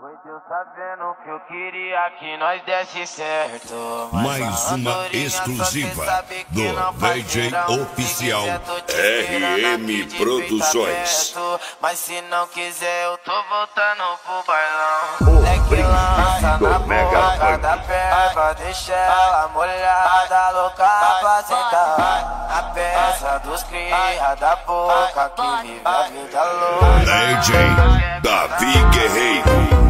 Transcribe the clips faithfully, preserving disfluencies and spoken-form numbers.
Foi Deus sabendo que eu queria que nós desse certo. Mais uma exclusiva do D J oficial R M Produções. Mas se não quiser eu tô voltando pro bailão. É que lança na boca da perna, deixa ela molhada, louca pra sentar. A peça dos cria da boca que vive a vida louca. D J Davi Guerreiro.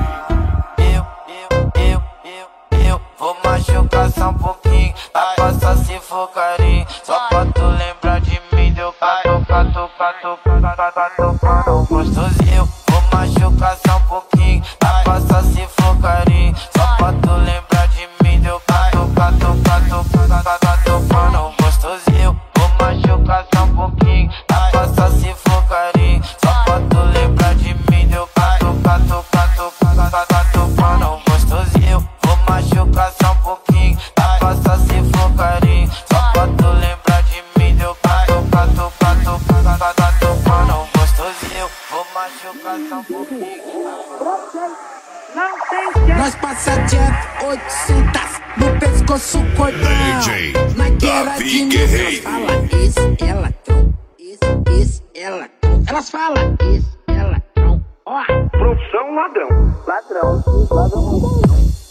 Vou machucar só um pouquinho, a passa se for carinho. Só pra tu lembrar de mim, deu cato, cato, cato, cato, cato, cato, gostosinho. Vou machucar só um pouquinho, a passa se for carinho. Só pra tu lembrar de mim, deu cato, cato, cato, cato, cato, cato, gostosinho. Vou machucar só um pouquinho, a passa se for carinho. Só pra tu lembrar de mim, deu cato, cato, cato, cato, cato, cato, gostosinho. Vou machucar só um pouquinho, a passa se for carinho. Só pra tu lembrar de mim, deu cato, cato, cato, cato, cato, cato, gostosinho. Vou machucar só um pouquinho. Nós passa jet oitocentos no pescoço cortado. D J Davi Guerreiro. Fala isso, ela tron, isso, isso, ela tron. Elas falam isso, ela tron. Ó, Profissão ladrão. ladrão, ladrão.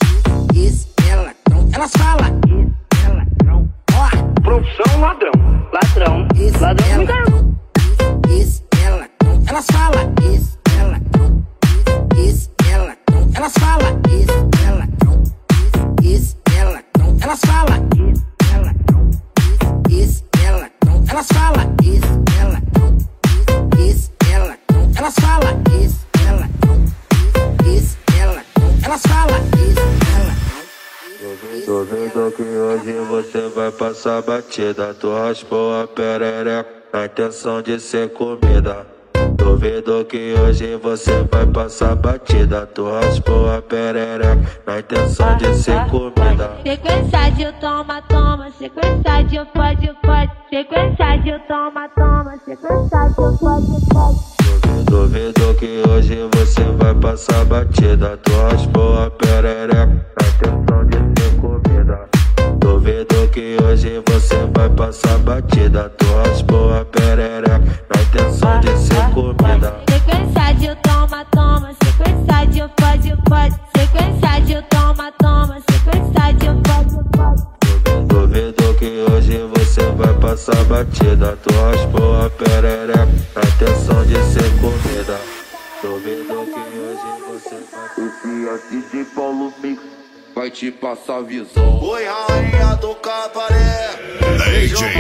Isso, ela tron. Elas falam isso, ela tron. Ó, Profissão ladrão. ladrão, isso, ela tron. Isso, ela tron. Elas falam isso, ela tron. Isso, ela tron. Elas falam isso, ela tron. Isso, ela tron. Elas falam isso, ela tron. Isso, ela tron. Elas falam isso, ela tron. Isso, ela tron. Elas falam isso, ela tron. Isso, ela tron. Elas falam isso, ela tron. Tô vendo que hoje você vai passar batida. Tu raspou a perereca na intenção de ser comida. Tô vendo que hoje você vai passar batida. Tu raspou a perereca na intenção de ser comida. Sequência de toma, toma, sequência de pode, pode. Sequência de toma, toma, sequência de pode, pode. Tô vendo que hoje você vai passar batida. Tu raspou a perereca na intenção de ser comida. Tô vendo que hoje você vai passar batida. Tu raspou a perereca na intenção de ser comida. Sequência de toma, toma, sequência de pode, pode. Sequência de toma, toma, sequência de pode, pode. Tô vendo que hoje você vai passar batida. Tu raspou a perereca na intenção de ser comida. Tô vendo que hoje você vai. Esse é D J Paulo Mix vai te passar visão. Oi, rainha do cabaré, D J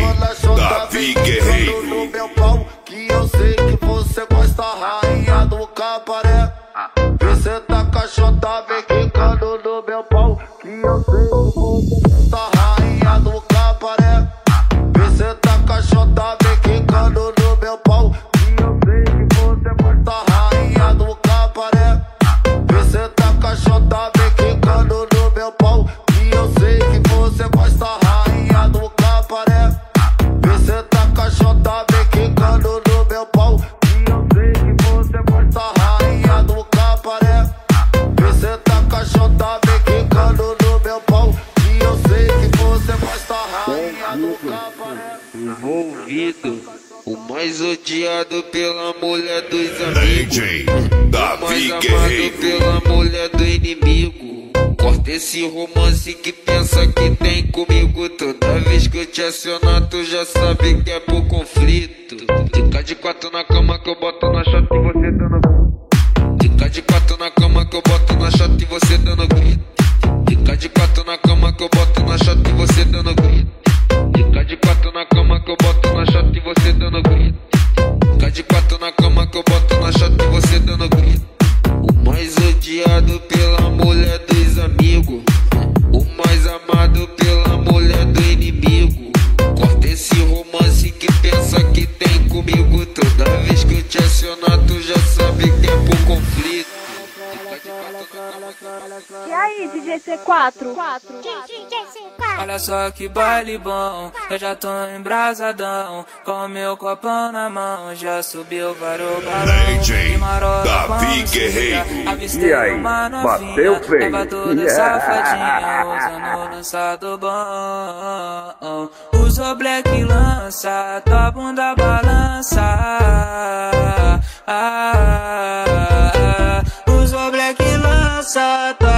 Davi Guerreiro. no meu pau, que eu sei que você gosta, rainha do cabaré. Você tá cachota, vem quicando no meu pau, que eu sei que você gosta, rainha do cabaré. Você tá cachota, vem quicando no meu pau, que eu sei que você gosta, rainha do cabaré. Você tá cachota, vem quicando no meu pau, que eu sei que você gosta, rainha do cabaré. Você tá cachota, vem quicando no meu pau, que eu sei que você gosta, rainha do cabaré. Você tá cachota, vem quicando no meu pau, que eu sei que você gosta, rainha do cabaré. Envolvido, o mais odiado pela mulher dos D amigos. J O Davi mais amado Guerreiro. pela mulher do inimigo. Corta esse romance que pensa que tem comigo. Toda vez que eu te acionar, tu já sabe que é por conflito. Fica de quatro na cama que eu boto na chata e você dando. Fica de quatro na cama que eu boto na chata e você dando grito. Fica de quatro na cama que eu boto na chata e você dando grito. Fica de quatro na cama que eu boto na chata e você dando grito. Fica de quatro na cama que eu boto na chata e você dando grito. O mais odiado pela mulher dos amigos. O mais amado pela mulher do inimigo. Corta esse romance que pensa que tem comigo. Toda vez que eu te acionar, tu já sabe que é por conflito. Fica de quatro E aí, D J C quatro? Olha só que baile bom, eu já tô embrasadão, com meu copão na mão, já subiu para o balão. D J Davi Guerreiro. Avistei uma novinha, tava toda safadinha, usando o lançado bom. Usou black lança, tua bunda balança. Ah, ah, ah. Usou black lança, tua